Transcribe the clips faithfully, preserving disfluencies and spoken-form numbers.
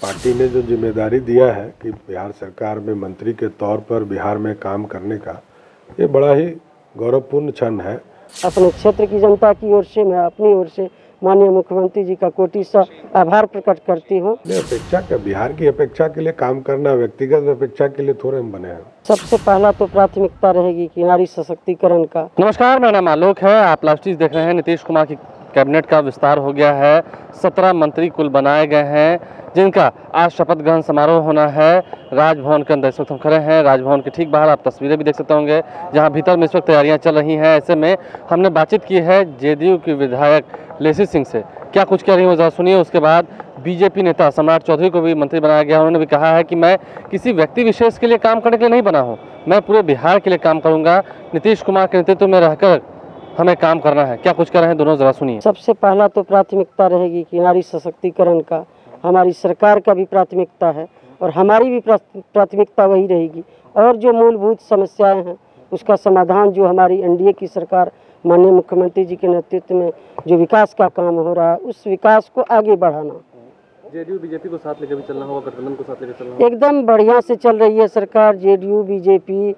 Party ने जो जिम्मेदारी दिया है कि बिहार सरकार में मंत्री के तौर पर बिहार में काम करने का, ये बड़ा ही गौरवपूर्ण क्षण है। अपने क्षेत्र की जनता की ओर से मैं अपनी ओर से माननीय मुख्यमंत्री जी का कोटि सा आभार प्रकट करती हूँ। अपेक्षा का बिहार की अपेक्षा के लिए काम करना, व्यक्तिगत अपेक्षा के लिए थोड़े हम बने हैं। सबसे पहला तो प्राथमिकता रहेगी कि नारी सशक्तिकरण का। नमस्कार, मेरा नाम आलोक है। आप लाइव स्ट्रीम देख रहे हैं। नीतीश कुमार की कैबिनेट का विस्तार हो गया है। सत्रह मंत्री कुल बनाए गए हैं, जिनका आज शपथ ग्रहण समारोह होना है। राजभवन के अंदर इस वक्त हम खड़े हैं। राजभवन के ठीक बाहर आप तस्वीरें भी देख सकते होंगे, जहां भीतर में इस वक्त तैयारियां चल रही हैं। ऐसे में हमने बातचीत की है जेडीयू की विधायक लेसी सिंह से। क्या कुछ कह रही हूँ जरा सुनिए। उसके बाद बीजेपी नेता सम्राट चौधरी को भी मंत्री बनाया गया। उन्होंने भी कहा है कि मैं किसी व्यक्ति विशेष के लिए काम करने के लिए नहीं बना हूँ, मैं पूरे बिहार के लिए काम करूँगा। नीतीश कुमार के नेतृत्व में रहकर हमें काम करना है। क्या कुछ कर रहे हैं दोनों, जरा सुनिए। सबसे पहला तो प्राथमिकता रहेगी कि नारी सशक्तिकरण का हमारी सरकार का भी प्राथमिकता है और हमारी भी प्राथमिकता वही रहेगी। और जो मूलभूत समस्याएं हैं उसका समाधान जो हमारी एनडीए की सरकार माननीय मुख्यमंत्री जी के नेतृत्व में जो विकास का काम हो रहा है, उस विकास को आगे बढ़ाना। जेडीयू बीजेपी को साथ लेकर भी चलना होगा, गठबंधन को साथ लेकर चलना होगा। एकदम बढ़िया से चल रही है सरकार। जेडीयू, बीजेपी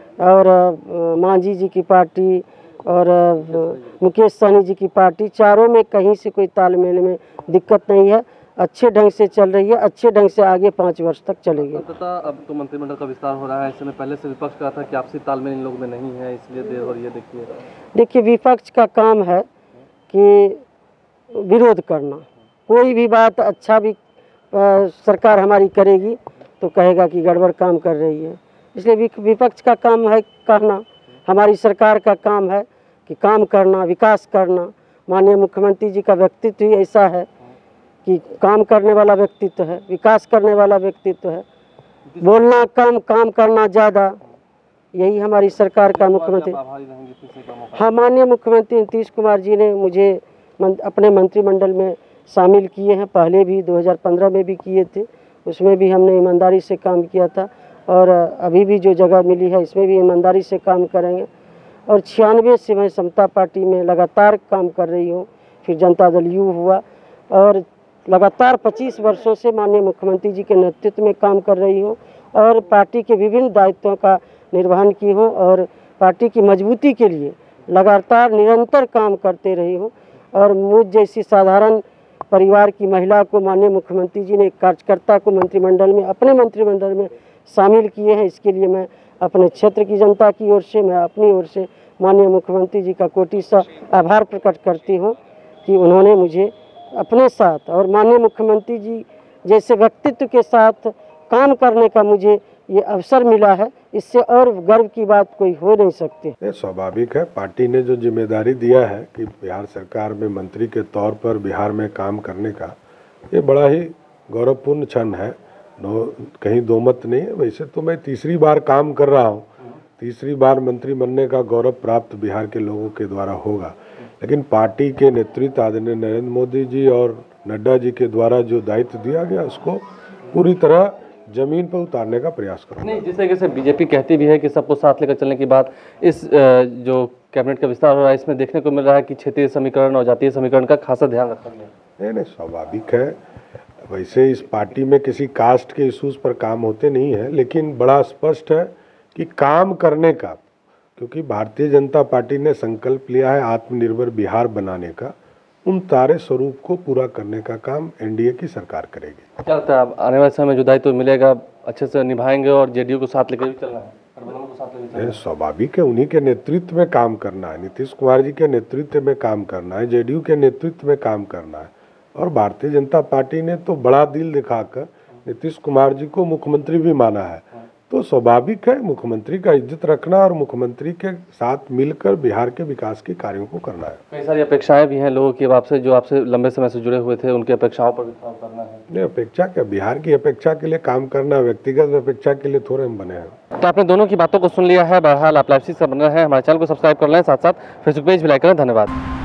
और मांझी जी की पार्टी और मुकेश सहनी जी की पार्टी, चारों में कहीं से कोई तालमेल में दिक्कत नहीं है। अच्छे ढंग से चल रही है, अच्छे ढंग से आगे पाँच वर्ष तक चलेगी। अब तो मंत्रिमंडल का विस्तार हो रहा है। इसमें पहले से विपक्ष कहा था कि आपसी तालमेल इन लोगों में नहीं है, इसलिए देर हो रही है। देखिए देखिए विपक्ष का काम है कि विरोध करना। कोई भी बात अच्छा भी आ, सरकार हमारी करेगी तो कहेगा कि गड़बड़ काम कर रही है। इसलिए विपक्ष का काम है कहना, हमारी सरकार का काम है कि काम करना, विकास करना। माननीय मुख्यमंत्री जी का व्यक्तित्व ही ऐसा है कि काम करने वाला व्यक्तित्व है, विकास करने वाला व्यक्तित्व है। बोलना कम, काम करना ज़्यादा, यही हमारी सरकार का मुख्यमंत्री। हाँ, माननीय मुख्यमंत्री नीतीश कुमार जी ने मुझे अपने मंत्रिमंडल में शामिल किए हैं। पहले भी दो हज़ार पंद्रह में भी किए थे, उसमें भी हमने ईमानदारी से काम किया था और अभी भी जो जगह मिली है इसमें भी ईमानदारी से काम करेंगे। और छियानवे से मैं समता पार्टी में लगातार काम कर रही हूँ। फिर जनता दल यू हुआ और लगातार पच्चीस वर्षों से माननीय मुख्यमंत्री जी के नेतृत्व में काम कर रही हूँ और पार्टी के विभिन्न दायित्वों का निर्वहन की हूँ और पार्टी की मजबूती के लिए लगातार निरंतर काम करते रही हूँ। और मुझ जैसी साधारण परिवार की महिला को माननीय मुख्यमंत्री जी ने एक कार्यकर्ता को मंत्रिमंडल में, अपने मंत्रिमंडल में शामिल किए हैं। इसके लिए मैं अपने क्षेत्र की जनता की ओर से, मैं अपनी ओर से माननीय मुख्यमंत्री जी का कोटि सा आभार प्रकट करती हूँ कि उन्होंने मुझे अपने साथ और माननीय मुख्यमंत्री जी जैसे व्यक्तित्व के साथ काम करने का मुझे ये अवसर मिला है। इससे और गर्व की बात कोई हो नहीं सकती। ये स्वाभाविक है। पार्टी ने जो जिम्मेदारी दिया है कि बिहार सरकार में मंत्री के तौर पर बिहार में काम करने का, ये बड़ा ही गौरवपूर्ण क्षण है। नो कहीं दो मत नहीं है। वैसे तो मैं तीसरी बार काम कर रहा हूँ, तीसरी बार मंत्री बनने का गौरव प्राप्त बिहार के लोगों के द्वारा होगा। लेकिन पार्टी के नेतृत्व आदरणीय नरेंद्र मोदी जी और नड्डा जी के द्वारा जो दायित्व दिया गया, उसको पूरी तरह जमीन पर उतारने का प्रयास करूँगा। नहीं, जिस तरीके से बीजेपी कहती भी है कि सबको साथ लेकर चलने की बात, इस जो कैबिनेट का विस्तार हो रहा है इसमें देखने को मिल रहा है कि क्षेत्रीय समीकरण और जातीय समीकरण का खासा ध्यान रखा गया। नहीं नहीं, स्वाभाविक है। वैसे इस पार्टी में किसी कास्ट के इश्यूज पर काम होते नहीं है, लेकिन बड़ा स्पष्ट है कि काम करने का, क्योंकि भारतीय जनता पार्टी ने संकल्प लिया है आत्मनिर्भर बिहार बनाने का, उन तारे स्वरूप को पूरा करने का काम एनडीए की सरकार करेगी। क्या लगता है आप आने वाले समय में जो दायित्व मिलेगा अच्छे से निभाएंगे और जेडीयू को साथ लेकर भी चलना है, गठबंधन को साथ लेकर चलना है? स्वाभाविक है, उन्हीं के नेतृत्व में काम करना है, नीतीश कुमार जी के नेतृत्व में काम करना है, जेडीयू के नेतृत्व में काम करना है। और भारतीय जनता पार्टी ने तो बड़ा दिल दिखाकर नीतीश कुमार जी को मुख्यमंत्री भी माना है, तो स्वाभाविक है मुख्यमंत्री का इज्जत रखना और मुख्यमंत्री के साथ मिलकर बिहार के विकास के कार्यों को करना है। कई सारी अपेक्षाएं भी हैं लोगों की आपसे, जो आपसे लंबे समय से जुड़े हुए थे, उनकी अपेक्षाओं पर भी काम करना है। नहीं, अपेक्षा क्या, बिहार की अपेक्षा के लिए काम करना, व्यक्तिगत अपेक्षा के लिए थोड़े हम बने हैं। तो आपने दोनों की बातों को सुन लिया है। बहरहाल आप लाइव स्ट्रीम से बन रहे हैं, हमारे चैनल को सब्सक्राइब कर लें, साथ साथ फेसबुक पेज भी लाइक करें। धन्यवाद।